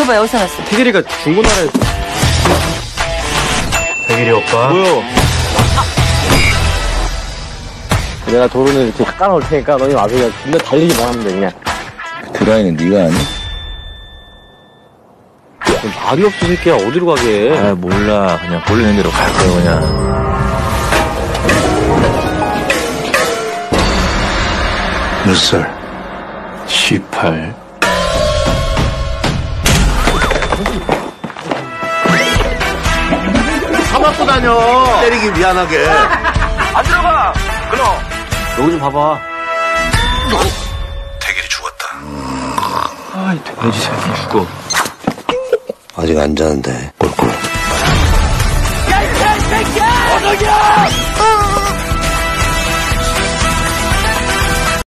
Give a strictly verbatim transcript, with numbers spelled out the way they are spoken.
오토바이 어디서 났어? 태길이가 중고나라에. 태길이 오빠. 뭐요? 내가 도로는 이렇게 깎아놓을 테니까 너희 와서 그냥 존나 달리기만 하면 돼, 그냥. 드라이는 네가 하니? 말이 없어, 새끼야. 어디로 가게? 아, 몰라. 그냥 보이는 대로 갈 거야, 그냥. 몇 살? 십팔. 사 맞고 다녀. 때리기 미안하게. 안 들어가! 그럼! 여기 좀 봐봐. 태길이 죽었다. 아이, 돼지 새끼 죽어. 아직 안 자는데. 꼴꼴. 야, 이 개새끼야! 어떡이야!